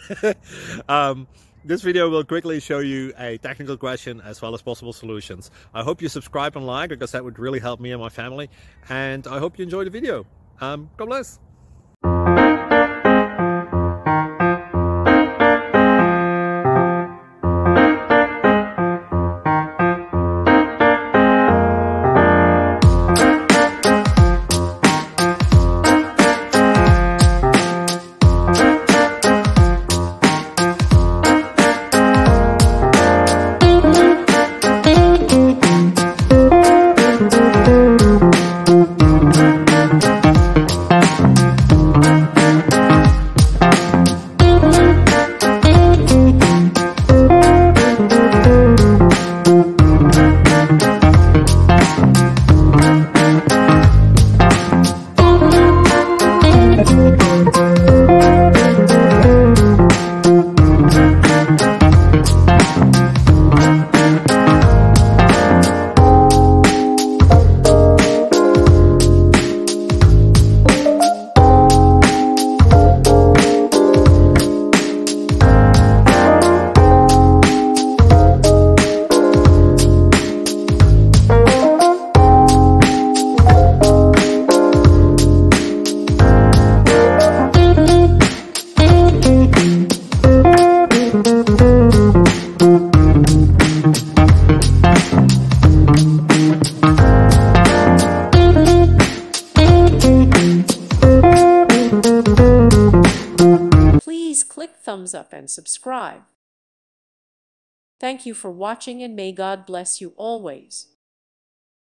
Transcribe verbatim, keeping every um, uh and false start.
um, this video will quickly show you a technical question as well as possible solutions. I hope you subscribe and like, because that would really help me and my family. And I hope you enjoy the video. Um, God bless. Please click thumbs up and subscribe. Thank you for watching, and may God bless you always.